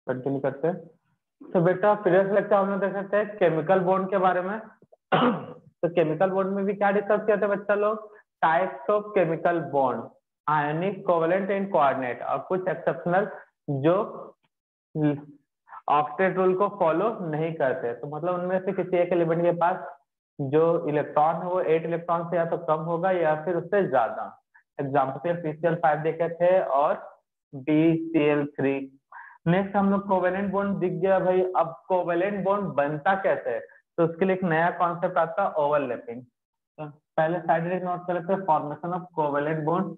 Continue करते हैं। तो बेटा प्रीवियस लेक्चर हम लोग देख सकते हैं केमिकल बॉन्ड के बारे में। तो केमिकल बॉन्ड में भी क्या डिस्कस किया था बच्चा लोग? Types of chemical bond, ionic, covalent and coordinate, और कुछ एक्सेप्शनल जो ऑक्टेट रूल को फॉलो नहीं करते। तो मतलब उनमें से किसी एक एलिमेंट के पास जो इलेक्ट्रॉन है वो 8 इलेक्ट्रॉन से या तो कम होगा या फिर उससे ज्यादा। एग्जाम्पल PCl5 देखे थे और BCl3। नेक्स्ट हम लोग कोवेलेंट बॉन्ड दिख गया भाई। अब कोवेलेंट बॉन्ड बनता कैसे है, तो उसके लिए एक नया कॉन्सेप्ट आता है ओवरलैपिंग। तो पहले साइड एक नोट कर लेते हैं, formation of covalent bond.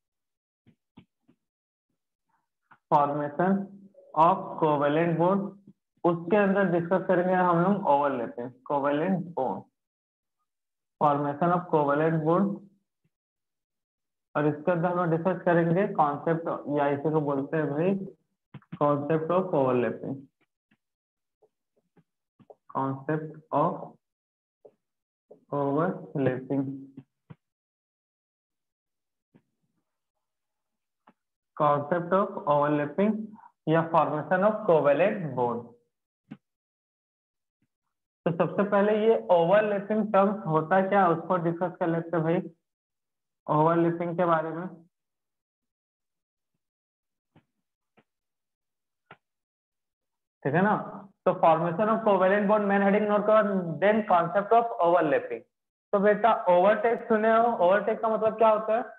Formation of covalent bond, उसके अंदर डिस्कस करेंगे हम लोग overlapping covalent bond, formation of covalent bond, और इसके अंदर हम लोग डिस्कस करेंगे कॉन्सेप्ट, या इसे को बोलते हैं भाई concept of overlapping, concept of overlapping, concept of overlapping या फॉर्मेशन ऑफ कोवेलेंट बॉन्ड। तो सबसे पहले ये ओवरलैपिंग टर्म्स होता क्या, उसको डिस्कस कर लेते हैं भाई, ओवरलैपिंग के बारे में। ठीक है ना? तो formation of covalent bond main heading note करो, देन कॉन्सेप्ट ऑफ ओवरलैपिंग। तो बेटा ओवरटेक सुने हो, ओवरटेक का मतलब क्या होता है?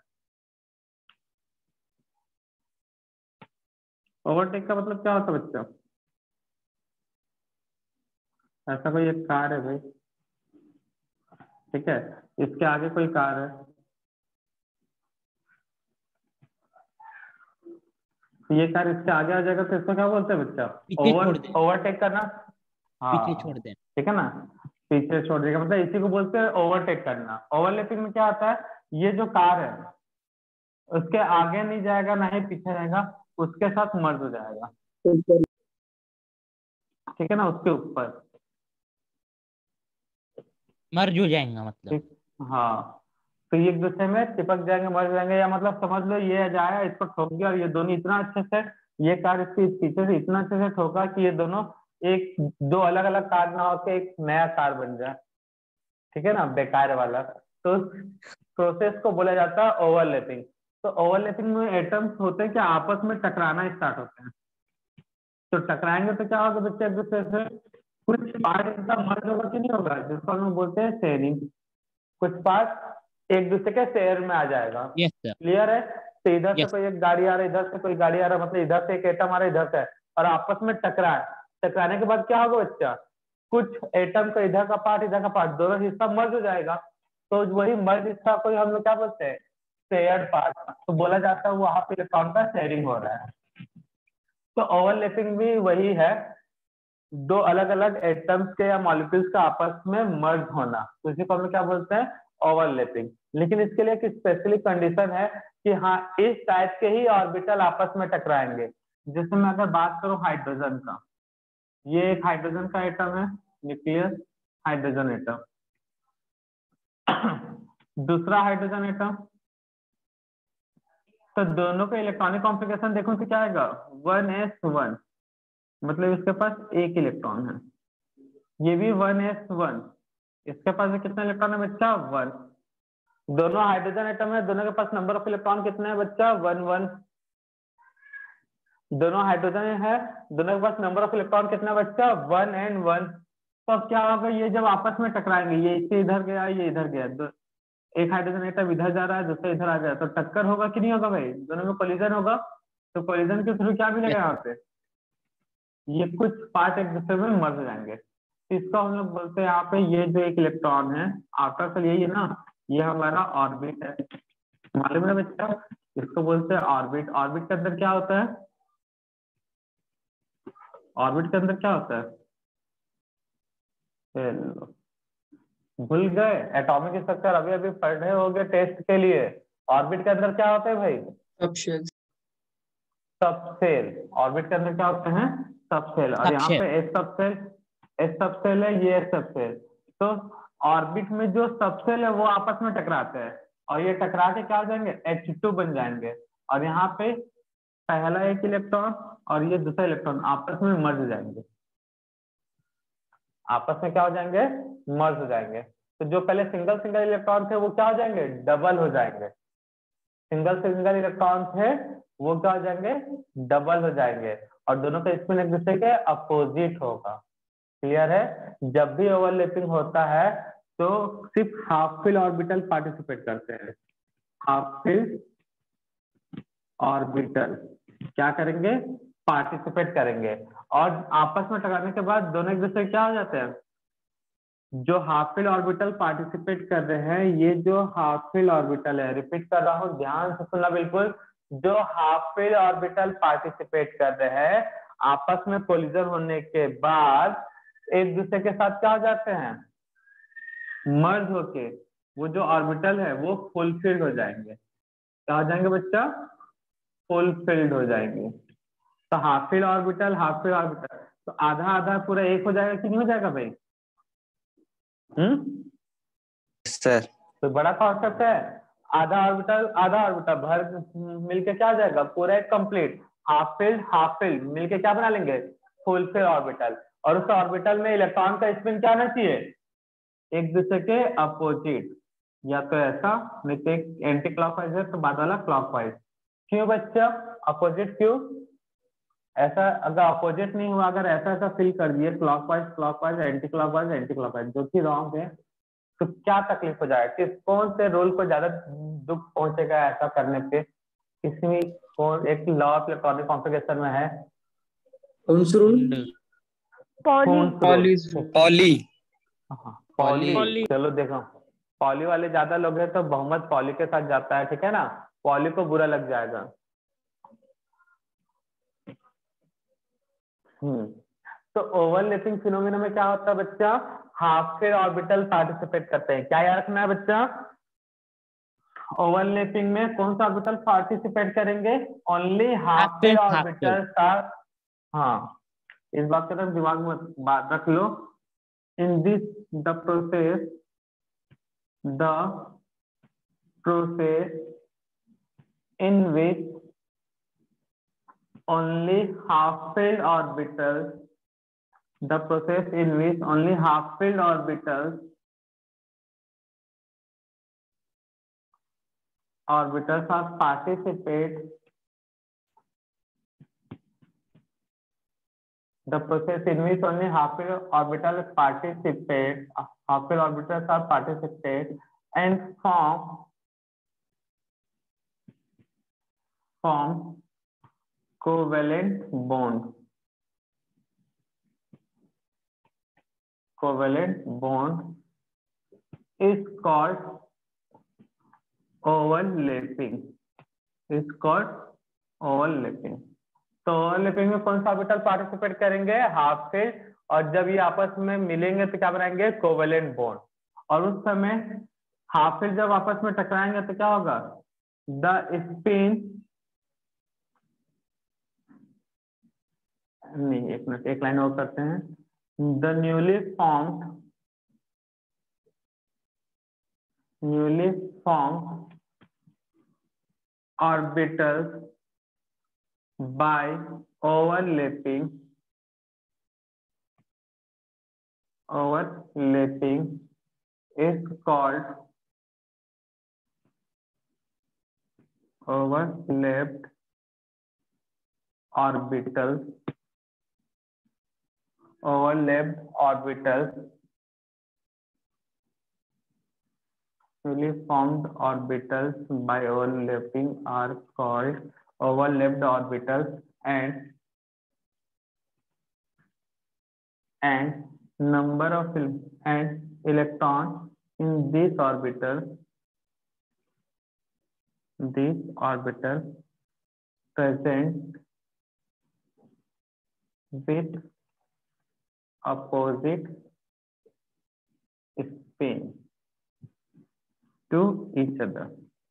ओवरटेक का मतलब क्या होता है बच्चा? ऐसा कोई एक कार है भाई, ठीक है, इसके आगे कोई कार है, तो ये कार इसके आगे आ जाएगा तो इसको क्या बोलते हैं बच्चा? ओवरटेक करना। पीछे छोड़ हाँ दें। ठीक है ना, पीछे छोड़ देगा, मतलब इसी को बोलते हैं ओवरटेक करना। ओवरलैपिंग में क्या आता है, ये जो कार है उसके आगे नहीं जाएगा ना ही पीछे रहेगा, उसके साथ मर्ज हो जाएगा, ठीक है ना, उसके ऊपर। मर्ज हो जाएगा मतलब। ठीक, हाँ। तो ये एक दूसरे में चिपक जाएंगे, मर जाएंगे, या मतलब समझ लो ये जाएगा इसको ठोक गया और ये दोनों इतना अच्छे से, ये कार इसके पीछे से इतना अच्छे से ठोका कि ये दोनों एक दो अलग अलग कार ना होकर एक नया कार बन जाए, ठीक है ना, बेकार वाला। तो उस प्रोसेस को बोला जाता है ओवरलैपिंग। तो ओवरलैपिंग में एटम्स होते हैं कि आपस में टकराना स्टार्ट होते हैं। तो टकराएंगे तो क्या होगा बच्चे, एक दूसरे से कुछ पार्ट इनका मर्ज होगा कि नहीं होगा, जिसको हम लोग बोलते हैं शेयरिंग। कुछ पार्ट एक दूसरे के शेयर में आ जाएगा। Yes sir. क्लियर है? तो इधर से यस। कोई एक गाड़ी आ रहा है, इधर से कोई गाड़ी आ रहा है, मतलब इधर से एक एटम आ रहा है, इधर से, और आपस में टकराए। टकराने के बाद क्या होगा बच्चा, कुछ एटम का इधर का पार्ट इधर का पार्ट दोनों हिस्सा मर्ज हो जाएगा। तो वही मर्ज हिस्सा को हम लोग क्या बोलते हैं, शेयर्ड पार्ट। तो बोला जाता है वहां पे इलेक्ट्रॉन का शेयरिंग हो रहा है। तो ओवरलैपिंग भी वही है, दो अलग अलग एटम्स के या मॉलिक्यूल्स का आपस में मर्ज होना, तो इसी को हम लोग क्या बोलते हैं, ओवरलैपिंग। लेकिन इसके लिए एक स्पेशली कंडीशन है कि हाँ इस टाइप के ही ऑर्बिटल आपस में टकराएंगे। जैसे मैं अगर बात करूं हाइड्रोजन का, ये एक हाइड्रोजन का एटम है, न्यूक्लियस हाइड्रोजन एटम। दूसरा हाइड्रोजन एटम, तो दोनों का इलेक्ट्रॉनिक कॉन्फ़िगरेशन देखो तो क्या आएगा, 1s1, मतलब इसके पास एक इलेक्ट्रॉन है। ये भी 1s1, इसके पास भी कितना इलेक्ट्रॉन है बच्चा, 1। दोनों हाइड्रोजन एटम है, दोनों के पास नंबर ऑफ इलेक्ट्रॉन कितने हैं बच्चा, 1 1। दोनों हाइड्रोजन है, दोनों के पास नंबर ऑफ इलेक्ट्रॉन कितना बच्चा, 1 and 1। तो अब क्या होगा, ये जब आपस में टकराएंगे, ये इससे इधर गया ये इधर गया, एक हाइड्रोजन एटम इधर जा रहा है दूसरा इधर आ गया, तो टक्कर होगा कि नहीं होगा भाई, दोनों में कोलिजन होगा। तो कोलिजन के थ्रू क्या मिलेगा, यस। यहाँ पे ये कुछ पार्ट एक दूसरे में मर जाएंगे। तो इसको हम लोग बोलते हैं यहाँ पे, ये जो एक इलेक्ट्रॉन है आउटर सेल, यही है ना, ये हमारा ऑर्बिट है, मालूम है बच्चा, इसको बोलते हैं ऑर्बिट। ऑर्बिट के अंदर क्या होता है, ऑर्बिट के अंदर क्या होता है, चलो, भूल गए, एटॉमिक स्ट्रक्चर अभी अभी पढ़े होंगे टेस्ट के लिए। ऑर्बिट के अंदर क्या होता है भाई, सबसेल। ऑर्बिट के अंदर क्या होते हैं, सबसेल। और यहाँ सबसे। पे एस सबसेल, एस सबसेल है, ये एस सबसेल। तो ऑर्बिट में जो सबसेल है वो आपस में टकराते हैं, और ये टकरा के क्या हो जाएंगे, H2 बन जाएंगे। और यहाँ पे पहला एक इलेक्ट्रॉन और ये दूसरा इलेक्ट्रॉन आपस में मर्ज हो जाएंगे, आपस में क्या हो जाएंगे, मर्ज हो जाएंगे। तो जो पहले सिंगल सिंगल इलेक्ट्रॉन थे वो क्या हो जाएंगे, डबल हो जाएंगे। सिंगल सिंगल इलेक्ट्रॉन थे वो क्या हो जाएंगे, डबल हो जाएंगे। और दोनों का स्पिन एक दूसरे के अपोजिट होगा। क्लियर है? जब भी ओवरलैपिंग होता है तो सिर्फ हाफ फिल ऑर्बिटल पार्टिसिपेट करते हैं। हाफ फिल ऑर्बिटल क्या करेंगे, पार्टिसिपेट करेंगे। और आपस में टकराने के बाद दोनों एक दूसरे क्या हो जाते हैं, जो हाफ फिल ऑर्बिटल पार्टिसिपेट कर रहे हैं, ये जो हाफ फिल ऑर्बिटल है, रिपीट कर रहा हूं ध्यान से सुनना बिल्कुल, जो हाफ फिल ऑर्बिटल पार्टिसिपेट कर रहे हैं आपस में कोलिजन होने के बाद एक दूसरे के साथ क्या हो जाते हैं, मर्ज होके वो जो ऑर्बिटल है वो फुलफिल्ड हो जाएंगे। क्या हो जाएंगे बच्चा, फुलफिल्ड हो जाएंगे। तो half fill orbital half fill orbital, तो आधा आधा पूरा एक हो जाएगा कि नहीं हो जाएगा भाई? सर तो बड़ा कॉन्सेप्ट है। आधा ऑर्बिटल भर मिलके क्या हो जाएगा, पूरा एक कंप्लीट हाफ फिल्ड मिलके क्या बना लेंगे, फुल फिल ऑर्बिटल। और उस ऑर्बिटल में इलेक्ट्रॉन का स्पिन क्या होना चाहिए, एक दूसरे के अपोजिट, या तो ऐसा नहीं तो एक एंटी क्लॉकवाइज है तो बाद वाला क्लॉकवाइज। क्यों बच्चा अपोजिट, क्यों ऐसा? अगर अपोजिट नहीं हुआ, अगर ऐसा ऐसा फिल कर दिए क्लॉकवाइज एंटी क्लॉकवाइज जो कि रॉन्ग है, तो क्या तकलीफ हो जाएगा, किस कौन से रूल को ज्यादा दुख पहुंचेगा ऐसा करने पे? किसी भी कौन एक लॉ ऑफ इलेक्ट्रॉनिक कॉन्फ़िगरेशन में है, पॉली पॉली। चलो देखो, पॉली वाले ज्यादा लोग हैं तो बहुमत पॉली के साथ जाता है, ठीक है ना, पॉली को बुरा लग जाएगा। तो ओवरलैपिंग फिनोमेना में क्या होता है बच्चा, हाफ फिल ऑर्बिटल पार्टिसिपेट करते हैं। क्या याद रखना है बच्चा, ओवरलैपिंग में कौन सा ऑर्बिटल पार्टिसिपेट करेंगे, ओनली हाफ फिल ऑर्बिटल। हाँ, इस बात का दिमाग में बात रख लो। In this the process in which only half-filled orbitals, the process in which only half-filled orbitals are participate, the process in which only half-filled orbitals are participate and form covalent bond is called overlapping, तो overlapping में कौन सा orbital participate करेंगे, half fill. और जब ये आपस में मिलेंगे तो क्या बनाएंगे, कोवेलेंट बॉन्ड। और उस समय हाफ फिल जब आपस में टकराएंगे तो क्या होगा, द स्पिन, नहीं एक मिनट एक लाइन और करते हैं, the newly formed orbitals by overlapping is called overlapped orbitals. Newly formed orbitals by overlapping are called overlapped orbitals, and number of electrons in this orbital present with opposite spin to each other।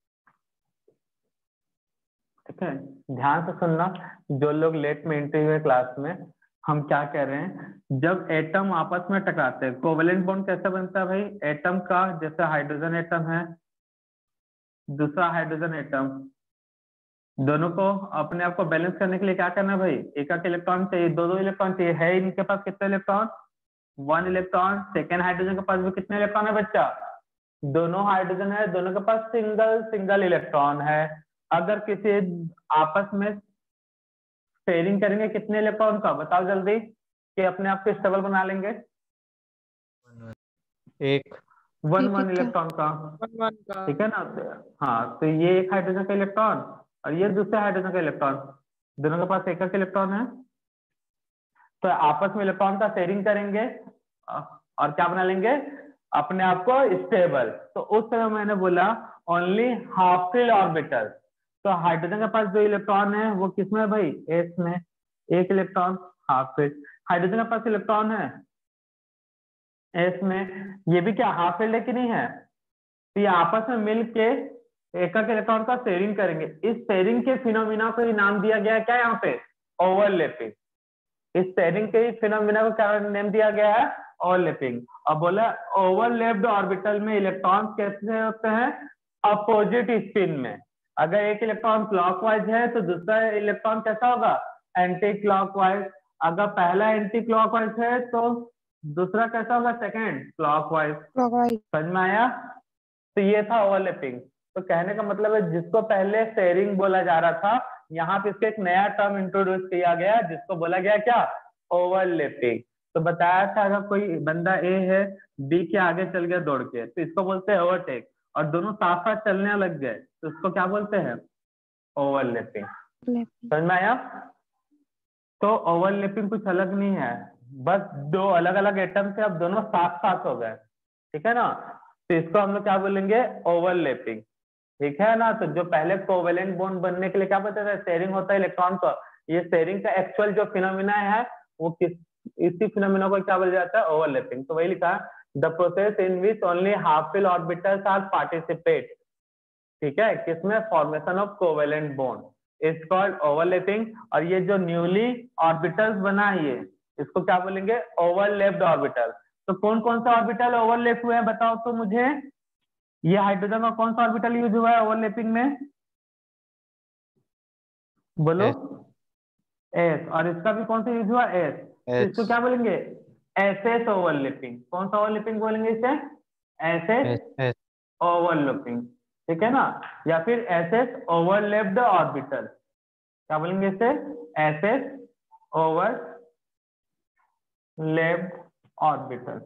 ठीक है, ध्यान से सुनना जो लोग late में entry हुए class में, हम क्या कह रहे हैं, जब एटम आपस में टकराते हैं, कोवेलेंट बॉन्ड कैसे बनता है भाई, एटम का जैसे हाइड्रोजन एटम है, दूसरा हाइड्रोजन एटम, दोनों को अपने आप को बैलेंस करने के लिए क्या करना है भाई, एक एक इलेक्ट्रॉन चाहिए, दो इलेक्ट्रॉन चाहिए। है इनके पास कितने इलेक्ट्रॉन, 1 इलेक्ट्रॉन। सेकेंड हाइड्रोजन के पास भी कितने इलेक्ट्रॉन है बच्चा, दोनों हाइड्रोजन है, दोनों के पास सिंगल सिंगल इलेक्ट्रॉन है। अगर किसी आपस में शेयरिंग करेंगे कितने इलेक्ट्रॉन का, बताओ जल्दी, कि अपने आप को स्टेबल बना लेंगे। एक 1 इलेक्ट्रॉन का, ठीक है ना। हाँ, तो ये एक हाइड्रोजन का इलेक्ट्रॉन और ये दूसरे हाइड्रोजन का इलेक्ट्रॉन, दोनों के पास एक एक इलेक्ट्रॉन है। तो आपस में इलेक्ट्रॉन का शेयरिंग करेंगे और क्या बना लेंगे, अपने आप को स्टेबल। तो उस समय मैंने बोला ओनली हाफ फिल ऑर्बिटल। तो हाइड्रोजन के पास जो इलेक्ट्रॉन है वो किसमें है भाई, एस में, एक इलेक्ट्रॉन हाफ फिल। हाइड्रोजन के पास इलेक्ट्रॉन है एस में, ये भी क्या हाफ फिल्ड है कि नहीं है। तो ये आपस में मिलके एक एक इलेक्ट्रॉन का शेयरिंग करेंगे। इस शेयरिंग के फिनोमिना को ही नाम दिया गया है क्या, यहाँ पे ओवरलैपिंग। इस शेयरिंग के फिनोमिना को क्या नेम दिया गया है, ओवरलैपिंग। अब बोला ओवरलैप्ड ऑर्बिटल में इलेक्ट्रॉन कैसे होते हैं, अपोजिट स्पिन में। अगर एक इलेक्ट्रॉन क्लॉकवाइज है तो दूसरा इलेक्ट्रॉन कैसा होगा, एंटी क्लॉकवाइज। अगर पहला एंटी क्लॉकवाइज है तो दूसरा कैसा होगा, सेकेंड क्लॉकवाइज। समझ में आया। तो ये था ओवरलैपिंग। तो कहने का मतलब है जिसको पहले शेयरिंग बोला जा रहा था, यहाँ पे इसका एक नया टर्म इंट्रोड्यूस किया गया जिसको बोला गया क्या, ओवरलैपिंग। तो बताया था अगर कोई बंदा ए है, बी के आगे चल गया दौड़ के, तो इसको बोलते हैं ओवरटेक। और दोनों साथ साथ चलने लग गए तो इसको क्या बोलते हैं, ओवरलैपिंग। समझ में आया। तो ओवरलैपिंग कुछ अलग नहीं है, बस दो अलग अलग एटम से अब दोनों साथ साथ हो गए, ठीक है ना। तो इसको हम लोग क्या बोलेंगे, ओवरलैपिंग, ठीक है ना। तो जो पहले कोवेलेंट बॉन्ड बनने के लिए क्या बोलते थे, शेयरिंग होता है इलेक्ट्रॉन का। ये शेयरिंग का एक्चुअल जो फिनोमिना है वो किस, इसी फिनोमिना को क्या बोला जाता है, ओवरलैपिंग। तो वही लिखा, the process in which only half fill orbitals are participate, ठीक है, किसमें, formation of covalent bond is called overlapping. और ये जो न्यूली ऑर्बिटल्स बना है ये, इसको क्या बोलेंगे, ओवरलैप्ड ऑर्बिटल। तो कौन कौन सा ऑर्बिटल ओवरलैप हुए हैं बताओ तो मुझे। ये हाइड्रोजन का कौन सा ऑर्बिटल यूज हुआ है ओवरलैपिंग में, बोलो। एस। और इसका भी कौन सा यूज हुआ, एस। तो इसको क्या बोलेंगे, एस एस ओवरलैपिंग। कौन सा ओवरलैपिंग बोलेंगे इसे, एस एस ओवरलैपिंग, ठीक है ना। या फिर एस एस ओवरलैप्ड ऑर्बिटल, क्या बोलेंगे इसे, एस एस ओवरलैप्ड ऑर्बिटल।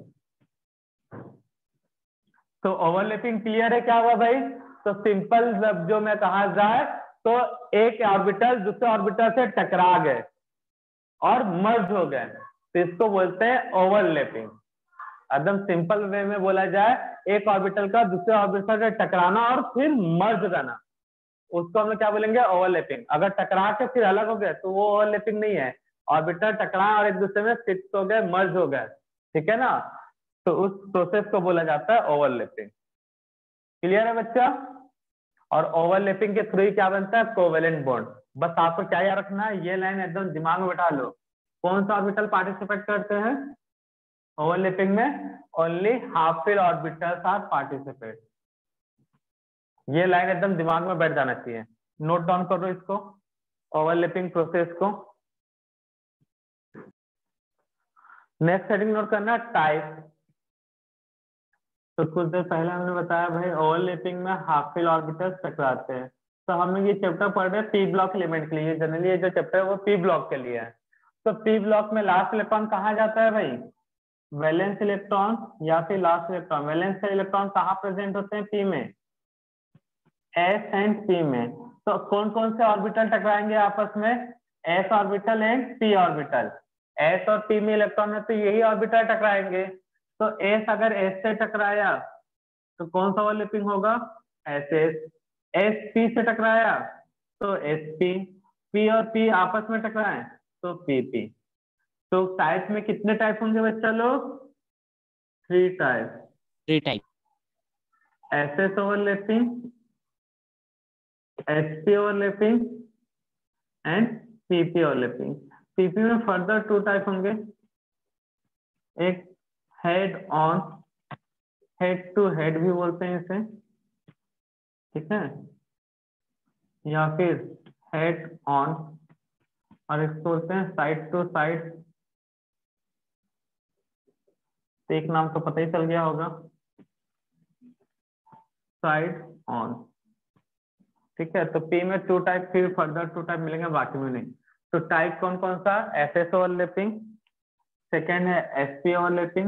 तो ओवरलैपिंग क्लियर है क्या हुआ भाई। तो सिंपल जो मैं कहा जाए तो एक ऑर्बिटल दूसरे ऑर्बिटल से टकरा गए और मर्ज हो गए, तो इसको बोलते हैं ओवरलैपिंग। एकदम सिंपल वे में बोला जाए, एक ऑर्बिटल का दूसरे ऑर्बिटल से टकराना और फिर मर्ज करना, उसको हम लोग क्या बोलेंगे, ओवरलैपिंग। अगर टकरा के फिर अलग हो गए तो वो ओवरलैपिंग नहीं है, ऑर्बिटल टकराए और एक दूसरे में फिक्स हो गए, मर्ज हो गए, ठीक है ना। तो उस प्रोसेस को बोला जाता है ओवरलैपिंग। क्लियर है बच्चा। और ओवरलैपिंग के थ्रू ही क्या बनता है, कोवेलेंट बॉन्ड। बस आपको क्या याद रखना है, ये लाइन एकदम दिमाग में बैठा लो। कौन सा ऑर्बिटल पार्टिसिपेट करते हैं ओवरलैपिंग में, only half fill orbitals are participate. ये लाइन एकदम दिमाग में बैठ जाना चाहिए, नोट डाउन करो इसको, ओवरलैपिंग प्रोसेस को। नेक्स्ट हेडिंग नोट करना, टाइप। तो कुछ देर पहले हमने बताया भाई ओवरलैपिंग में हाफ फिल ऑर्बिटल्स टकराते हैं। तो हम ये चैप्टर पढ़ रहे हैं पी ब्लॉक एलिमेंट के लिए, जनरली ये जो चैप्टर है वो पी ब्लॉक के लिए है। तो पी ब्लॉक में लास्ट इलेक्ट्रॉन कहाँ जाता है भाई, वैलेंस इलेक्ट्रॉन या फिर लास्ट इलेक्ट्रॉन। वैलेंस के इलेक्ट्रॉन कहाँ प्रेजेंट होते हैं, पी में, एस एंड पी में। तो कौन कौन से ऑर्बिटल टकराएंगे आपस में, S orbital and P orbital. S और पी में इलेक्ट्रॉन है तो यही ऑर्बिटल टकराएंगे। तो एस अगर एस से टकराया तो कौन सा ओवरलैपिंग होगा, एस एस। एस पी से टकराया तो एस पी। पी और पी आपस में टकराए तो पी पी। तो टाइप में कितने टाइप होंगे बच्चा लोग, 3 type. S S overlapping, SP overlapping and PP overlapping. PP में फर्दर 2 टाइप होंगे, एक head on, head to head भी बोलते हैं इसे, ठीक है, या फिर हेड ऑन, और इसको बोलते हैं साइड टू साइड। तो एक नाम तो पता ही चल गया होगा, साइड ऑन। ठीक है, तो पी में 2 टाइप, फिर फर्दर 2 टाइप मिलेंगे, बाकी में नहीं। तो टाइप कौन कौन सा? एसएस ओवरलैपिंग, सेकेंड है एसपी ओवरलैपिंग,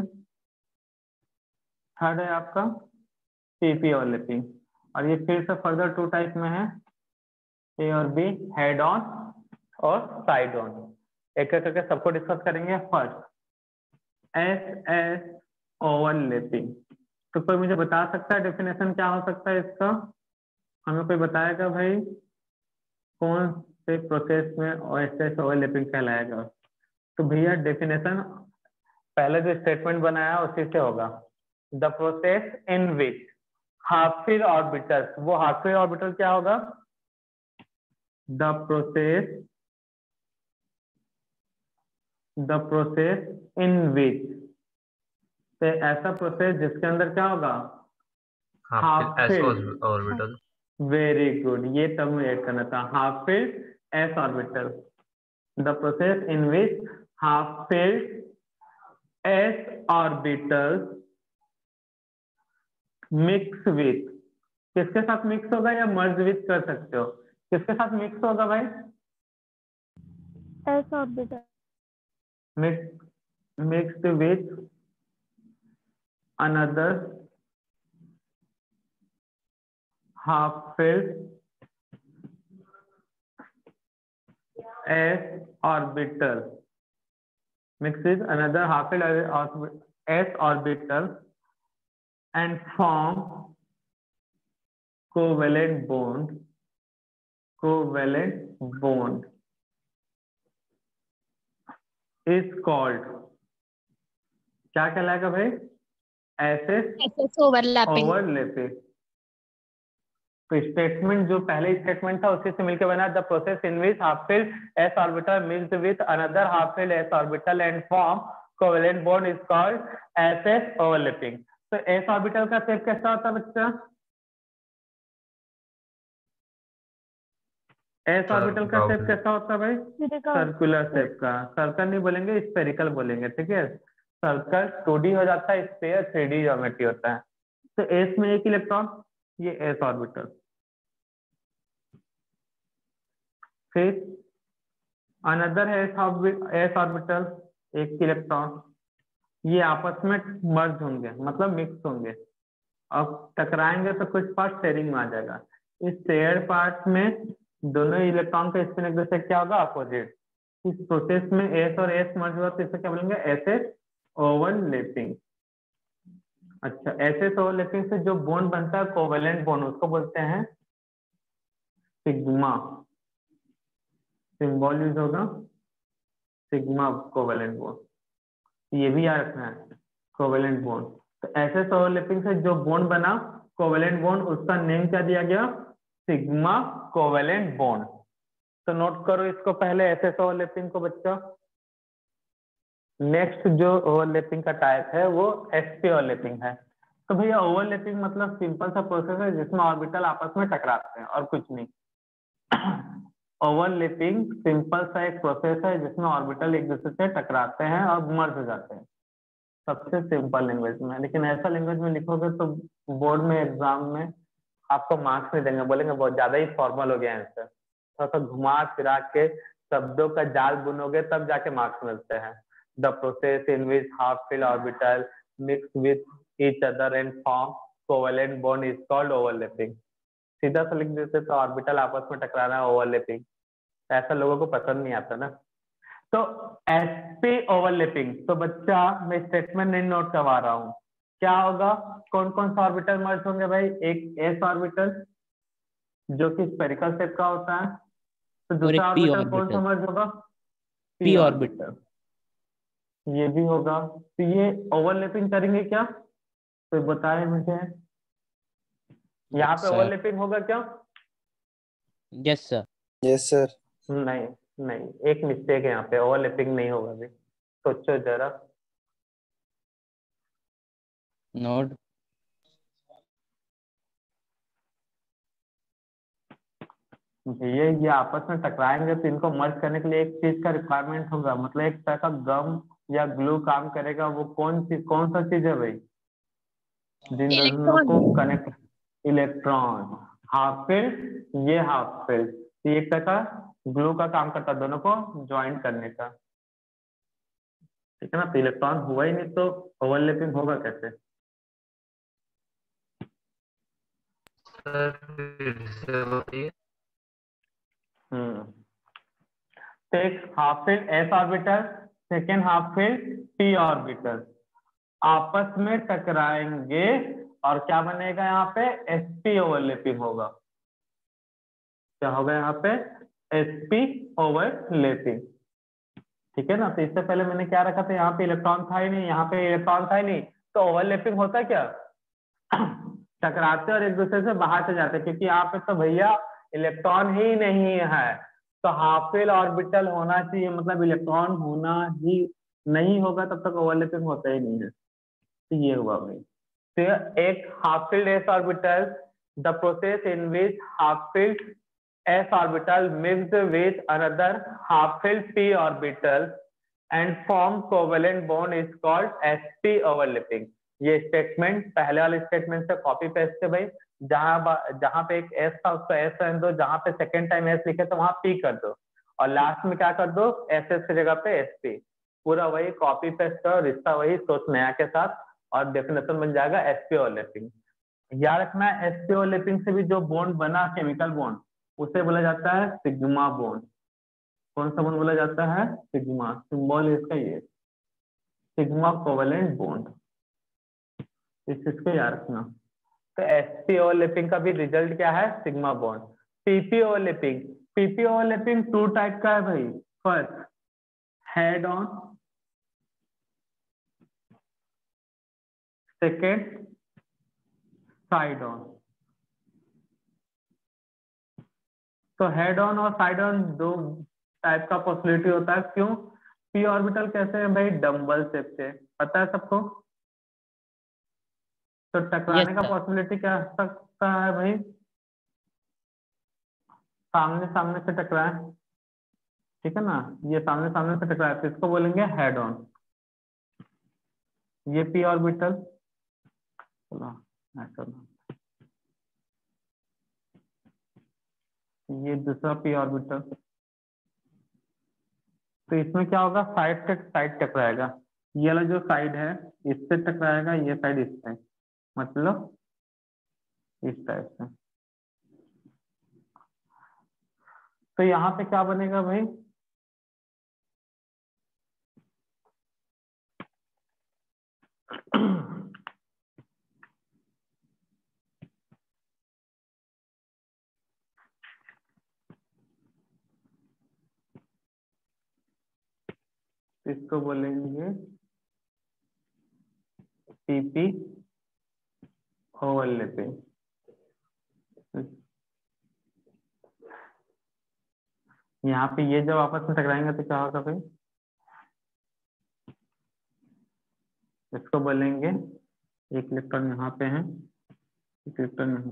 थर्ड है आपका पीपी ओवरलैपिंग। और ये फिर से फर्दर 2 टाइप में है, ए और बी, हेड ऑन और साइड ऑन। एक एक करके सबको डिस्कस करेंगे। First S S overlapping. तो कोई मुझे बता सकता है डेफिनेशन क्या हो सकता है इसका? हमें कोई बताएगा भाई कौन से प्रोसेस में एस एस ओवरलैपिंग कहलाएगा? तो भैया डेफिनेशन पहले जो स्टेटमेंट बनाया उसी से होगा। The process in which half fill orbital, वो हाफ फिल ऑर्बिटल क्या होगा? द प्रोसेस इन विच, तो ऐसा प्रोसेस जिसके अंदर क्या होगा? Half S fill. Orbital. Very good, ये तब मुझे ऐड करना था, half fill S orbital. The process in which half filled S orbital mix with, किसके साथ मिक्स होगा या मर्ज विथ कर सकते हो? किसके साथ मिक्स होगा भाई? S orbital. Mix with another half filled S orbital, mix with another half filled s orbital and form covalent bond is called, क्या कहलाएगा भाई? SS overlapping. तो स्टेटमेंट जो पहले स्टेटमेंट था उसी से मिलकर बना, the process in which half filled S orbital mix with another half filled S orbital and form covalent bond is called SS overlapping. तो एस ऑर्बिटल का शेप कैसा होता है बच्चा? एस ऑर्बिटल का शेप कैसा होता है भाई? सर्कुलर शेप का। सर्कल नहीं बोलेंगे, स्फेरिकल बोलेंगे, ठीक है। सर्कल 2D हो जाता है, स्फीयर 3D ज्योमेट्री होता है। तो एस में एक इलेक्ट्रॉन, ये एस ऑर्बिटल। फिर अनदर है एस ऑर्बिटल, एक इलेक्ट्रॉन, ये आपस में मर्ज होंगे, मतलब मिक्स होंगे, और टकराएंगे तो कुछ पार्ट शेयरिंग में आ जाएगा। इस शेयर पार्ट में दोनों इलेक्ट्रॉन का स्पिन एक दूसरे क्या होगा? अपोजिट। इस प्रोसेस में एस और एस मर्ज हुआ तो इसे क्या बोलेंगे? SS overlapping. अच्छा, एसएस ओवरलैपिंग से जो बॉन्ड बनता है कोवेलेंट बॉन्ड, उसको बोलते हैं सिग्मा। सिंबल यूज होगा सिग्मा कोवेलेंट बॉन्ड, ये भी याद रखना है, कोवेलेंट बॉन्ड। तो एसएस ओवरलैपिंग से जो बॉन्ड बना कोवेलेंट बॉन्ड, उसका नेम क्या दिया गया? Sigma covalent bond. तो नोट करो इसको पहले, एसएस ओवरलैपिंग को बच्चा। नेक्स्ट जो ओवरलैपिंग का टाइप है वो एसपी ओवरलैपिंग है। तो भैया ओवरलैपिंग मतलब सिंपल सा प्रोसेस है जिसमें ऑर्बिटल आपस में टकराते हैं और कुछ नहीं। ओवरलैपिंग सिंपल सा एक प्रोसेस है जिसमें ऑर्बिटल एक दूसरे से टकराते हैं और मर्ज हो जाते हैं, सबसे सिंपल लैंग्वेज में। लेकिन ऐसा लैंग्वेज में लिखोगे तो बोर्ड में एग्जाम में आपको मार्क्स नहीं देंगे, बोलेंगे बहुत ज्यादा ही फॉर्मल हो गया आंसर। थोड़ा सा घुमा फिरा के शब्दों का जाल बुनोगे तब जाके मार्क्स मिलते हैं। The process in which half filled orbital mix with each other and form covalent bond is called overlapping. सीधा सा लिख देते तो ऑर्बिटल आपस में टकराना है ओवरलैपिंग, ऐसा लोगों को पसंद नहीं आता ना। तो एसपी ओवरलैपिंग, तो बच्चा मैं स्टेटमेंट नहीं नोट करवा रहा हूँ, क्या होगा? कौन कौन सा ऑर्बिटल मर्ज होंगे भाई? एक एस ऑर्बिटल जो कि स्फेरिकल शेप का होता है, तो और दूसरा एक पी ऑर्बिटल कौन सा ऑर्बिटल। मर्ज होगा? P orbital. ये भी होगा। तो ये ओवरलैपिंग करेंगे क्या? तो बताए मुझे, यहाँ पे ओवरलैपिंग होगा क्या? Yes sir. Yes sir. नहीं नहीं, एक मिस्टेक है यहाँ पे, ओवरलैपिंग नहीं होगा अभी, सोचो जरा। भैया ये आपस में टकराएंगे तो इनको मर्ज करने के लिए एक चीज का रिक्वायरमेंट होगा, मतलब एक तरह का गम या ग्लू काम करेगा। वो कौन सा चीज है भाई जिन दोनों इलेक्ट्रॉन। को कनेक्ट? इलेक्ट्रॉन। हाफ फील्ड, ये हाफ फील्ड, ये एक तरह का ग्लू का काम करता है दोनों को ज्वाइन करने का, ठीक है ना। तो इलेक्ट्रॉन हुआ ही नहीं तो ओवरलैपिंग होगा कैसे? तो एक half filled S orbital, second half filled P orbital आपस में टकराएंगे और क्या बनेगा यहाँ पे? sp ओवरलैपिंग होगा। क्या होगा यहाँ पे? sp ओवरलैपिंग, ठीक है ना। तो इससे पहले मैंने क्या रखा था, यहाँ पे इलेक्ट्रॉन था ही नहीं, यहाँ पे इलेक्ट्रॉन था ही नहीं, तो ओवरलैपिंग होता क्या? टकराते और एक दूसरे से बाहर से जाते, क्योंकि यहाँ पे तो भैया इलेक्ट्रॉन ही नहीं है। तो हाफ फील्ड ऑर्बिटल होना चाहिए, मतलब इलेक्ट्रॉन होना ही नहीं होगा तब तक ओवरलैपिंग होता ही नहीं है। तो ये हुआ भाई। तो एक half filled S orbital, the process in which half filled s orbital mixed with another half filled p orbital and form covalent bond is called sp overlapping। ये स्टेटमेंट पहले वाले स्टेटमेंट से कॉपी पेस्ट है भाई। जहां पे एक s था उसको s रहने दो, जहां पे सेकेंड टाइम s लिखे तो वहां p कर दो, और लास्ट में क्या कर दो? ss की जगह पे sp। पूरा वही कॉपी पेस्ट करो, रिश्ता वही, सोच नया के साथ, और डेफिनेशन बन जाएगा sp ओवरलैपिंग। याद रखना sp ओवरलैपिंग से भी जो बॉन्ड बना केमिकल बॉन्ड, उसे बोला जाता है सिग्मा बॉन्ड। कौन सा बॉन्ड बोला जाता है? सिग्मा। सिंबल इसका ये सिग्मा कोवेलेंट बॉन्ड, इस चीज को याद रखना। तो sp ओवरलैपिंग का भी रिजल्ट क्या है? Sigma bond. pp overlapping, pp overlapping two type का है भाई। First head on, second side on. तो हेड ऑन और साइड ऑन दो टाइप का पॉसिबिलिटी होता है। क्यों? पी ऑर्बिटल कैसे है भाई? डम्बल शेप से, पता है सबको। तो टकराने का पॉसिबिलिटी क्या सकता है भाई? सामने सामने से टकराए, ठीक है ना। ये सामने सामने से टकराए तो इसको बोलेंगे हेड ऑन। ये पी ऑर्बिटल, चलो ऐसा, ये दूसरा पी ऑर्बिटल। तो इसमें क्या होगा? साइड से साइड टकराएगा। ये वाला जो साइड है इससे टकराएगा, ये साइड इससे, मतलब इस टाइप से। तो यहाँ पे क्या बनेगा भाई? इसको बोलेंगे पीपी ओवरलैपिंग। यहाँ पे ये जब आपस में टकराएंगे तो क्या होगा भाई? इसको बोलेंगे, एक इलेक्ट्रॉन यहाँ पे है, एक इलेक्ट्रॉन यहाँ,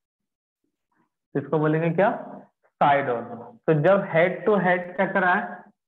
इसको बोलेंगे क्या? Side on. तो जब हेड टू हेड टकराए,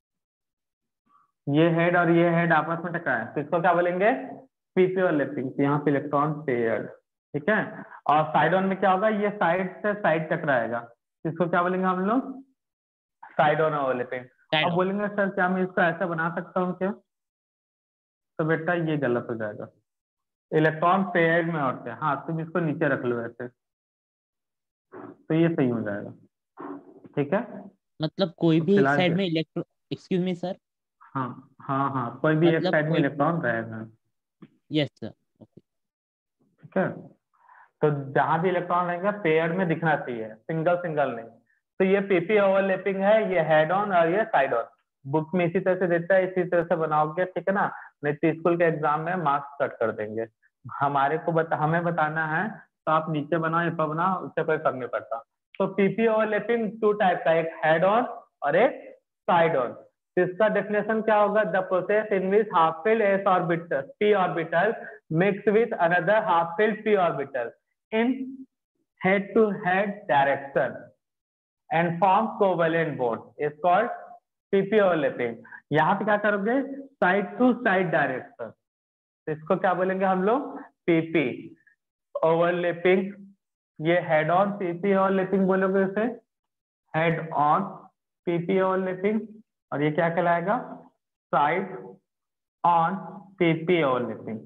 ये हेड और ये हेड आपस में टकराए, तो इसको क्या बोलेंगे? PP overlapping. तो यहाँ पे इलेक्ट्रॉन पेयर्ड, ठीक है। और साइड ऑन में क्या होगा? ये साइड से साइड टकराएगा, इसको क्या बोलेंगे हम लोग? Side on overlapping. अब बोलेंगे सर क्या मैं इसको ऐसा बना सकता हूँ क्या? तो बेटा ये गलत हो जाएगा। इलेक्ट्रॉन पेयर्ड में होते हैं, हाँ तुम इसको नीचे रख लो ऐसे, तो ये सही हो जाएगा, ठीक है। मतलब कोई तो भी एक फिलहाल साइड में इलेक्ट्रॉन, एक्सक्यूज मी सर, हाँ हाँ हाँ, कोई भी एक मतलब साइड में कोई, इलेक्ट्रॉन रहेगा, यस सर, ओके। ठीक है। तो जहां भी इलेक्ट्रॉन रहेगा पेयर में दिखना चाहिए, सिंगल सिंगल नहीं। तो ये पीपी ओवरलैपिंग है, ये हेड ऑन और ये साइड ऑन। बुक में इसी तरह से देता है, इसी तरह से बनाओगे, ठीक है ना। नहीं तो स्कूल के एग्जाम में मार्क्स कट कर देंगे। हमारे को हमें बताना है तो आप नीचे बनाओ, ऊपर बनाओ, उससे कोई फर्क नहीं पड़ता। तो पीपी ओवरलैपिंग टू टाइप का, एक हेड ऑन और एक साइड ऑन। इसका डेफिनेशन क्या होगा? The process in which half filled S orbital P orbital mix with another half filled P orbital in head to head direction and forms covalent bond is called pp overlapping। यहाँ पे क्या करोगे, side to side direction, तो इसको क्या बोलेंगे हम लोग, pp ओवरलैपिंग। ये हेड ऑन पीपी ओवरलैपिंग बोलोगे उसे, हेड ऑन पीपी ओवरलैपिंग। और ये क्या कहलाएगा, साइड ऑन पीपी ओवरलैपिंग।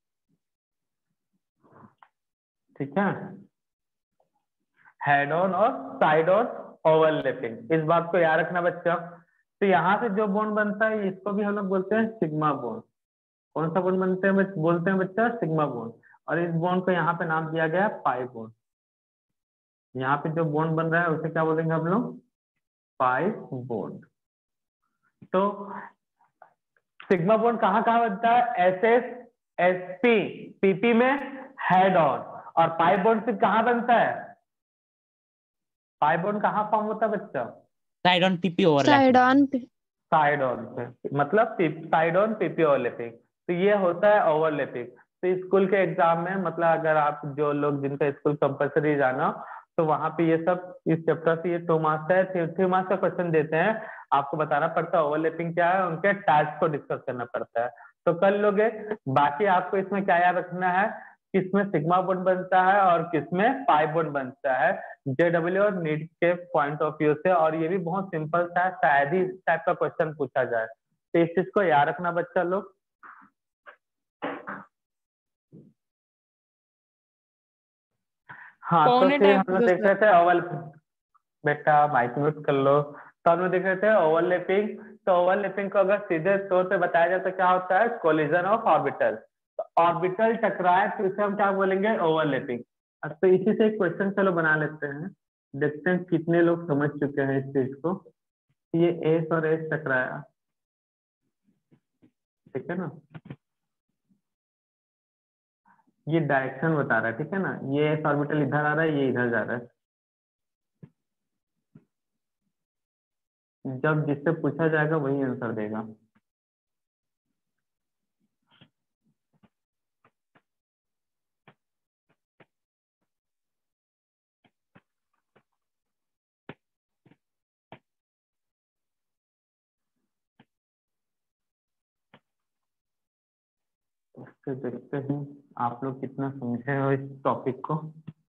ठीक है, हेड ऑन और साइड ऑन ओवरलैपिंग, इस बात को याद रखना बच्चा। तो यहाँ से जो बॉन्ड बनता है इसको भी हम लोग बोलते हैं सिग्मा बॉन्ड। कौन सा बॉन्ड बनते हैं बोलते हैं बच्चा, सिग्मा बॉन्ड। और इस बॉन्ड को यहाँ पे नाम दिया गया है पाई बॉन्ड। यहाँ पे जो बॉन्ड बन रहा है उसे क्या बोलेंगे हम लोग, पाई बॉन्ड। तो सिग्मा बॉन्ड कहाँ कहाँ बनता है, S S S P PP में हेड ऑन। और पाई बॉन्ड फिर कहाँ बनता है, पाई बॉन्ड कहाँ फॉर्म होता है बच्चा, side on PP overlap, side on पे, मतलब साइड ऑन पीपी ओवरलैपिंग। तो ये होता है ओवरलैपिंग। तो स्कूल के एग्जाम में, मतलब अगर आप जो लोग जिनका स्कूल कंपलसरी जाना, तो वहां पे ये सब इस चैप्टर से ये 2 मार्क्स है, 3 मार्क्स का क्वेश्चन देते हैं। आपको बताना पड़ता है ओवरलैपिंग क्या है, उनके टाइप्स को डिस्कस करना पड़ता है, तो कर लोगे। बाकी आपको इसमें क्या याद रखना है, किसमें सिग्मा बॉन्ड बनता है और किसमें पाई बॉन्ड बनता है, जेडब्ल्यू और नीट के पॉइंट ऑफ व्यू से। और ये भी बहुत सिंपल सा है, शायद ही इस टाइप का क्वेश्चन पूछा जाए, तो इस चीज को याद रखना बच्चा लोग। हाँ, तो फिर हम लोग देख रहे थे ओवल, बेटा माइक म्यूट कर लो। तो हम लोग देख रहे थे ओवरलैपिंग। तो ओवरलैपिंग को अगर सीधे तौर पे बताया जाए तो क्या होता है, कोलिजन ऑफ ऑर्बिटल। तो ऑर्बिटल टकराए तो इसे हम क्या बोलेंगे, ओवरलैपिंग। तो इसी से एक क्वेश्चन चलो बना लेते हैं, देखते हैं कितने लोग समझ चुके हैं इस चीज को। ये एस और एस टकराया, ठीक है ना, ये डायरेक्शन बता रहा है, ठीक है ना, ये एस ऑर्बिटल इधर आ रहा है, ये इधर जा रहा है। जब जिससे पूछा जाएगा वही आंसर देगा। फिर देखते हैं आप लोग कितना समझे हो इस टॉपिक को।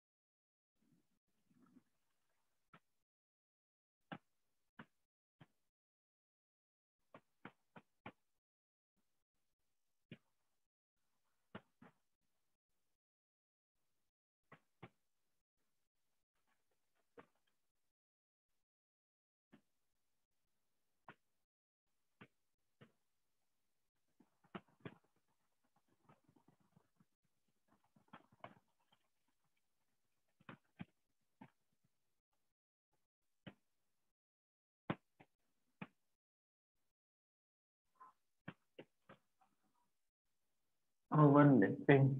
ओवरलैपिंग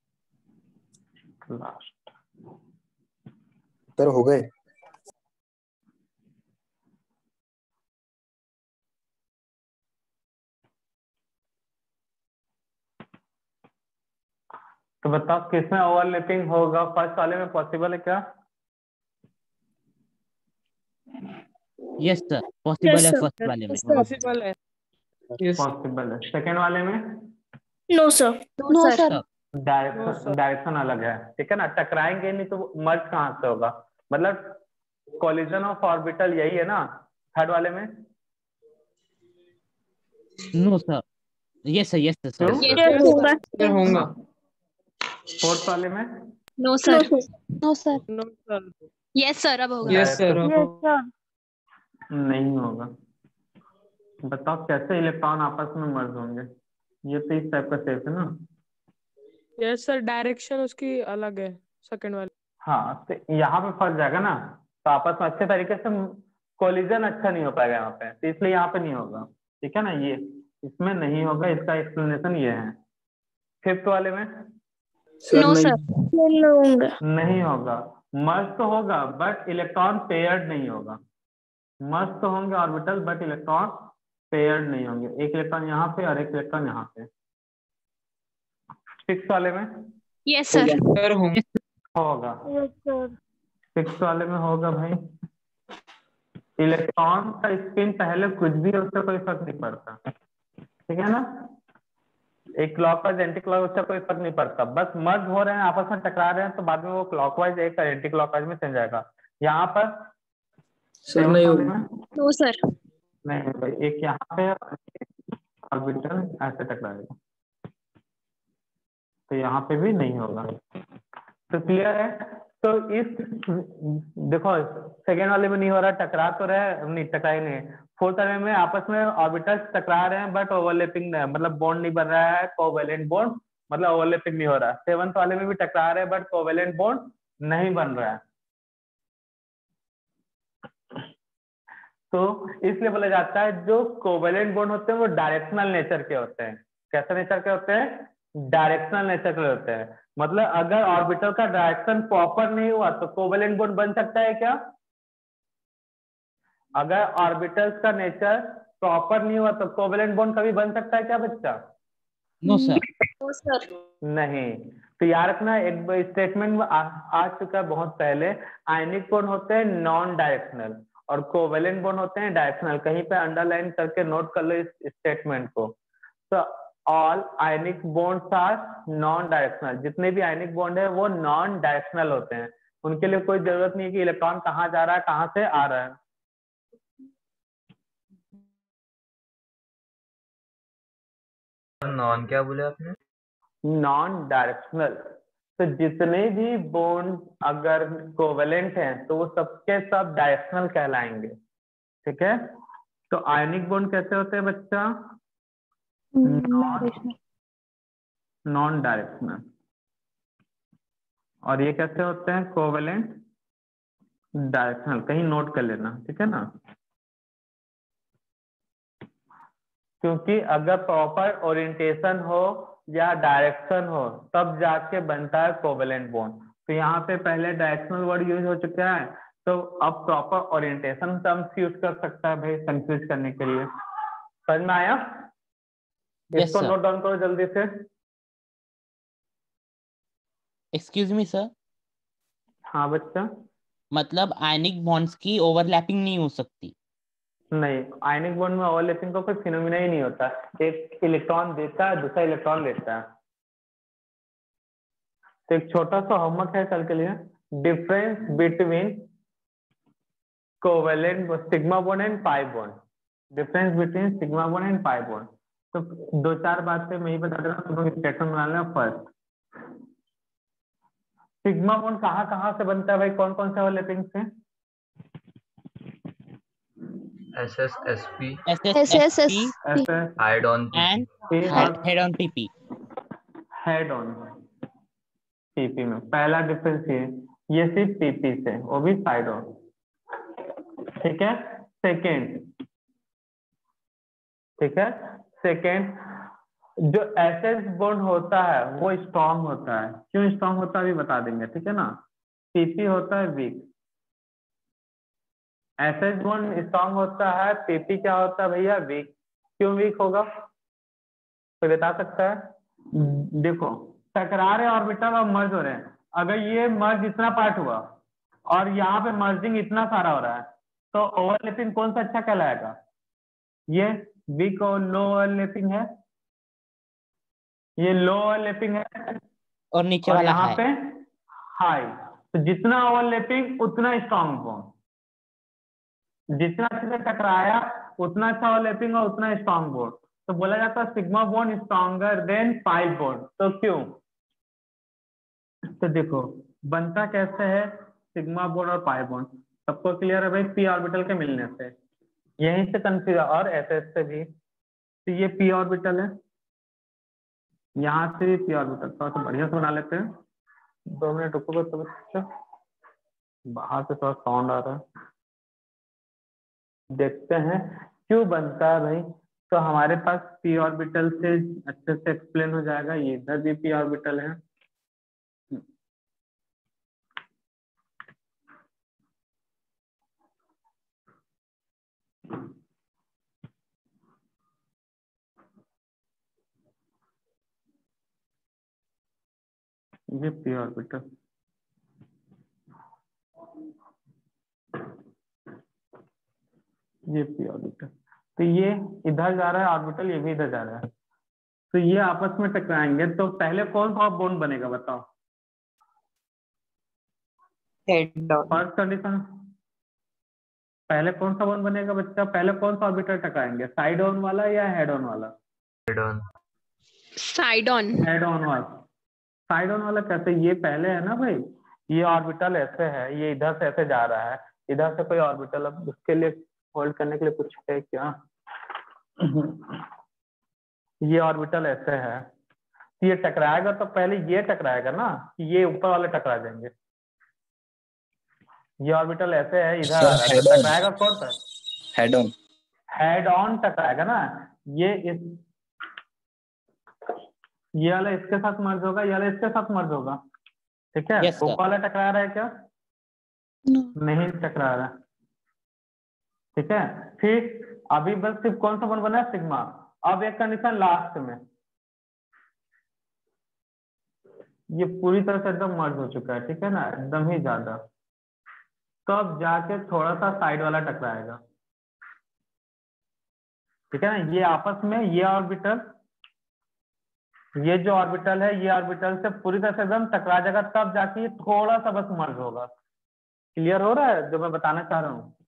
लास्ट सर हो गए। तो बताओ किसमें ओवरलैपिंग होगा, फर्स्ट वाले में पॉसिबल है क्या? यस सर पॉसिबल है, फर्स्ट वाले में पॉसिबल है। पॉसिबल है। सेकेंड वाले में no sir, no sir, direction अलग है, ठीक है ना, टकराएंगे नहीं तो मर्ज कहाँ से होगा, मतलब कोलिजन ऑफ ऑर्बिटल यही है ना थर्ड वाले में। No sir, yes sir, yes sir, yes होगा, होगा। फोर्थ वाले में no sir, no sir, no sir, yes sir, अब होगा, यस सर, नहीं होगा। बताओ कैसे इलेक्ट्रॉन आपस में मर्ज होंगे, ये तो इस टाइप का शेप है ना। यस सर, डायरेक्शन उसकी अलग है सेकंड वाली। हाँ, तो यहाँ पे फंस जाएगा ना, तो आपस में अच्छे तरीके से कोलिजन अच्छा नहीं हो पाएगा यहाँ पे, तो इसलिए यहाँ पे नहीं होगा, ठीक है ना, ये इसमें नहीं होगा, इसका एक्सप्लेनेशन ये है। फिफ्थ वाले में नो सर, नहीं होगा, मर्ज तो होगा बट इलेक्ट्रॉन पेयर्ड नहीं होगा। मर्ज तो होंगे ऑर्बिटल बट इलेक्ट्रॉन पेयर्ड नहीं होंगे, एक इलेक्ट्रॉन यहाँ पे और एक इलेक्ट्रॉन यहाँ पे। सिक्स वाले में यस सर, सर होंगे। होगा, सिक्स वाले में होगा भाई। इलेक्ट्रॉन का स्पिन पहले कुछ भी हो, उससे कोई फर्क नहीं पड़ता, ठीक है ना। एक क्लॉकवाइज एंटी क्लॉक, उससे कोई फर्क नहीं पड़ता, बस मर्ज हो रहे हैं, आपस में टकरा रहे हैं, तो बाद में वो क्लॉकवाइज एक एंटी क्लॉकवाइज में चेंज जाएगा। यहाँ पर सर नहीं वाले होगा। में नो सर। नहीं भाई, एक यहाँ पे ऑर्बिटल ऐसे टकराएगा, तो यहाँ पे भी नहीं होगा। तो क्लियर है। तो इस देखो सेकेंड वाले में नहीं हो रहा, टकरा तो रहे, नहीं टकरा ही नहीं। फोर्थ वाले में आपस में ऑर्बिटल्स टकरा रहे हैं बट ओवरलैपिंग नहीं, मतलब बॉन्ड नहीं बन रहा है, कोवेलेंट बॉन्ड, मतलब ओवरलैपिंग नहीं हो रहा है। सेवंथ वाले में भी टकरा रहे हैं बट कोवेलेंट बॉन्ड नहीं बन रहा है। तो इसलिए बोला जाता है जो कोवेलेंट बॉन्ड होते हैं वो डायरेक्शनल नेचर के होते हैं। कैसे नेचर के होते हैं? डायरेक्शनल नेचर के होते हैं। मतलब अगर ऑर्बिटल का डायरेक्शन प्रॉपर नहीं हुआ तो कोवेलेंट बॉन्ड बन सकता है क्या? अगर ऑर्बिटल्स का नेचर प्रॉपर नहीं हुआ तो कोवेलेंट बॉन्ड कभी बन सकता है क्या बच्चा? No sir. No sir. नहीं। तो याद रखना, एक स्टेटमेंट आ चुका है बहुत पहले, आयनिक बॉन्ड होते हैं नॉन डायरेक्शनल और कोवेलेंट बॉन्ड होते हैं डायरेक्शनल। कहीं पे अंडरलाइन करके नोट कर लो इस स्टेटमेंट को। तो all ionic bonds are non directional, जितने भी आयनिक बॉन्ड है वो नॉन डायरेक्शनल होते हैं। उनके लिए कोई जरूरत नहीं है कि इलेक्ट्रॉन कहाँ जा रहा है कहाँ से आ रहा है। नॉन क्या बोले आपने? Non directional. तो जितने भी बॉन्ड अगर कोवेलेंट हैं तो वो सबके सब डायरेक्शनल कहलाएंगे, ठीक है। तो आयनिक बॉन्ड कैसे होते हैं बच्चा? Non directional. और ये कैसे होते हैं? Covalent directional. कहीं नोट कर लेना, ठीक है ना। क्योंकि अगर प्रॉपर ओरिएंटेशन हो या डायरेक्शन हो तब जाके बनता है कोवेलेंट बॉन्ड। तो यहाँ पे पहले डायरेक्शनल वर्ड यूज हो चुका है, तो अब प्रॉपर ओरिएंटेशन टर्म्स यूज कर सकता है भाई कंफ्यूज करने के लिए। समझ में आया? यस इसको सर। नोट डाउन करो जल्दी से। एक्सक्यूज मी सर, हाँ बच्चा। मतलब आयनिक बॉन्ड्स की ओवरलैपिंग नहीं हो सकती? नहीं, आयनिक बॉन्ड में ओवरलैपिंग का कोई फिनोमिना ही नहीं होता। एक इलेक्ट्रॉन देता है, दूसरा इलेक्ट्रॉन लेता है। तो एक छोटा सा होमवर्क है कल के लिए, difference between covalent sigma bond and pi bond. Difference between sigma bond and pi bond. तो दो चार बातें मैं ही बता देना, तुम लोग स्टेटमेंट बना लेना। फर्स्ट, सिग्मा बॉन्ड कहाँ कहाँ से बनता है भाई? कौन कौन से ओवरलैपिंग से? SSSP, SSSP S head on and और head on PP. Head on PP में पहला डिफरेंस ये सिर्फ पीपी से, वो भी साइड ऑन, ठीक है। सेकेंड, ठीक है। सेकेंड, जो एसएस बॉन्ड होता है वो स्ट्रांग होता है। क्यों स्ट्रांग होता है अभी बता देंगे, ठीक है ना। पीपी होता है वीक। एसएस बॉन्ड स्ट्रांग होता है, पीपी क्या होता है भैया? वीक। क्यों वीक होगा कोई बता सकता है? देखो, टकरा रहे ऑर्बिटल और मर्ज हो रहे हैं। अगर ये मर्ज इतना पार्ट हुआ और यहाँ पे मर्जिंग इतना सारा हो रहा है तो ओवरलैपिंग कौन सा अच्छा कहलाएगा? ये वीक और लो ओवरलैपिंग है, ये लो ओवरलैपिंग है और नीचे और वाला यहाँ हाई। पे हाई। तो जितना ओवरलैपिंग उतना स्ट्रॉन्ग बॉन्ड, जितना अच्छे से टकराया उतना अच्छा ओवरलैपिंग और उतना स्ट्रॉन्ग बॉन्ड। तो बोला जाता है sigma bond stronger than pi bond. तो क्यों? तो देखो बनता कैसे है सिग्मा बॉन्ड और पाई बॉन्ड, सबको क्लियर है भाई? पी ऑर्बिटल के मिलने से, यहीं से कंफ्यूज, और एस एस से भी। तो ये पी ऑर्बिटल है, यहाँ से भी पी ऑर्बिटल। थोड़ा सा बढ़िया से बना लेते हैं। 2 मिनट रुकोगे तो बच्चा, बाहर से थोड़ा साउंड आ रहा है, देखते हैं क्यों बनता है भाई। तो हमारे पास पी ऑर्बिटल से अच्छे से एक्सप्लेन हो जाएगा। ये इधर भी पी ऑर्बिटल है, ये पी ऑर्बिटल। ये पी ऑर्बिटल, तो ये इधर जा रहा है ऑर्बिटल, ये भी इधर जा रहा है, तो ये आपस में टकराएंगे, तो पहले कौन सा बॉन्ड बनेगा बताओ? Head on. फर्स्ट कंडीशन, पहले कौन सा बॉन्ड बनेगा बच्चा? पहले कौन सा ऑर्बिटल टकराएंगे, साइड ऑन वाला या हेड ऑन वाला? Head on. Side on. Head on वाला। साइड ऑन वाला कैसे? ये पहले है ना भाई, ये ऑर्बिटल ऐसे है, ये इधर से ऐसे जा रहा है, इधर से कोई ऑर्बिटल, अब उसके लिए होल्ड करने के लिए कुछ है क्या? ये ऑर्बिटल ऐसे है, ये टकराएगा तो पहले ये टकराएगा ना, ये ऊपर वाले टकरा जाएंगे। ये ऑर्बिटल ऐसे है, इधर आ रहा है, तो टकराएगा कौन सा? Head on. हेड ऑन टकराएगा ना, ये ये वाला इसके साथ मर्ज होगा, ये वाला इसके साथ मर्ज होगा, ठीक है? Yes, sir. ऊपर वाला टकरा रहा है क्या? नहीं टकरा रहा, ठीक है? फिर अभी बस सिर्फ कौन सा बॉन्ड बना है? सिग्मा। अब एक कंडीशन लास्ट में, ये पूरी तरह से एकदम मर्ज हो चुका है, ठीक है ना, एकदम ही ज्यादा, तो अब जाके थोड़ा सा साइड वाला टकराएगा, ठीक है ना? ये आपस में, ये ऑर्बिटल, ये जो ऑर्बिटल है, ये ऑर्बिटल से पूरी तरह से एकदम टकरा जाएगा, तब जाके ये थोड़ा सा बस मर्ज होगा। क्लियर हो रहा है जो मैं बताना चाह रहा हूँ?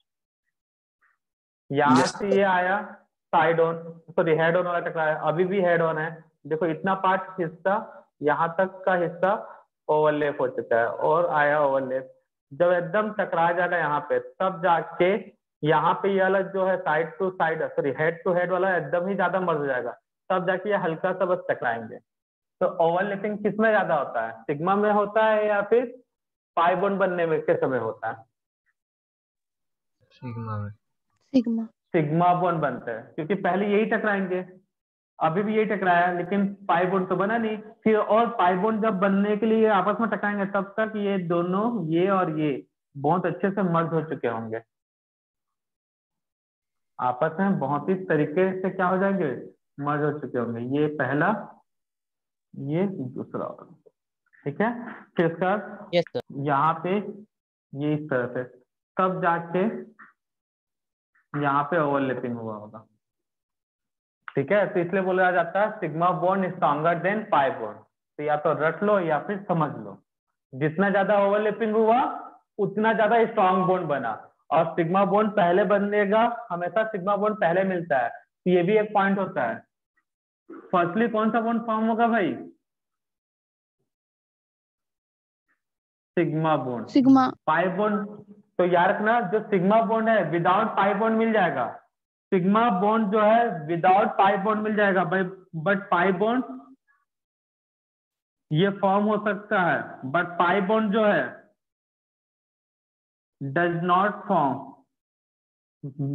यहाँ से ये आया side on, sorry head on वाला टकराया, अभी भी हेड ऑन है, देखो इतना पार्ट हिस्सा, यहाँ तक का हिस्सा ओवरलैप हो चुका है, और आया ओवरलैप, जब एकदम टकरा जाएगा यहाँ पे, तब जाके यहाँ पे ये वाला जो है side to side, sorry head to head वाला एकदम ही ज्यादा मर्ज हो जाएगा, तब जाके ये हल्का सा बस टकराएंगे। तो ओवरलैपिंग किसमें ज्यादा होता है? सिग्मा में होता है या फिर पाई बॉन्ड बनने में के समय होता है? सिग्मा में। सिग्मा। सिग्मा बॉन्ड बनता है, क्योंकि पहले यही टकराएंगे, अभी भी यही टकराया, लेकिन पाई बॉन्ड तो बना नहीं, फिर और पाई बॉन्ड जब बनने के लिए आपस में टकराएंगे, तब तक ये दोनों, ये और ये बहुत अच्छे से मर्ज हो चुके होंगे, आपस में बहुत ही तरीके से क्या हो जाएंगे? मर्ज हो चुके होंगे। ये पहला, ये दूसरा, ठीक है? फिर उसका Yes, sir. यहाँ पे ये इस तरह से, तब जाके यहाँ पे ओवरलैपिंग हुआ होगा, ठीक है? तो इसलिए बोला जाता है sigma bond stronger than pi bond. तो या तो रट लो या फिर समझ लो, जितना ज्यादा ओवरलैपिंग हुआ उतना ज्यादा स्ट्रॉन्ग बॉन्ड बना, और सिग्मा बॉन्ड पहले बनेगा, हमेशा सिग्मा बॉन्ड पहले मिलता है, तो ये भी एक पॉइंट होता है। फर्स्टली कौन सा बॉन्ड फॉर्म होगा भाई? Sigma bond. Sigma. Pi bond तो याद रखना, जो सिग्मा बॉन्ड है विदाउट पाई बॉन्ड मिल जाएगा, सिग्मा बॉन्ड जो है विदाउट पाई बॉन्ड मिल जाएगा भाई, बट पाई बॉन्ड ये फॉर्म हो सकता है, बट पाई बॉन्ड जो है does not form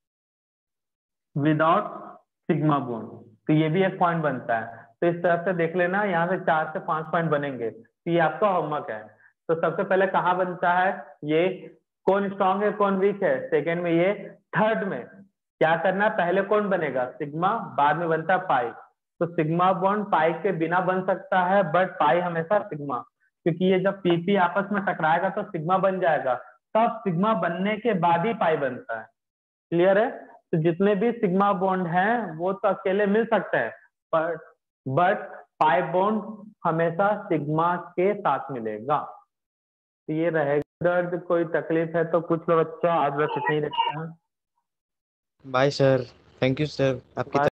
without sigma bond. तो ये भी एक पॉइंट बनता है। तो इस तरह से देख लेना, यहाँ से 4 से 5 पॉइंट बनेंगे, तो ये आपका होमवर्क है। तो सबसे पहले कहाँ बनता है ये, कौन स्ट्रांग है कौन वीक है, सेकेंड में ये, थर्ड में क्या करना है, पहले कौन बनेगा? सिग्मा, बाद में बनता है पाई। तो सिग्मा बॉन्ड पाई के बिना बन सकता है, बट पाई हमेशा सिग्मा, क्योंकि ये जब पीपी आपस में टकराएगा तो सिग्मा बन जाएगा, तब सिग्मा बनने के बाद ही पाई बनता है। क्लियर है? तो जितने भी सिग्मा बॉन्ड हैं वो तो अकेले मिल सकते हैं, बट पाई बॉन्ड हमेशा सिग्मा के साथ मिलेगा। तो ये रहेगा। दर्द कोई तकलीफ है तो पूछ लो बच्चा, आज बस इतना ही रखते हैं। Bye sir, thank you sir, आपकी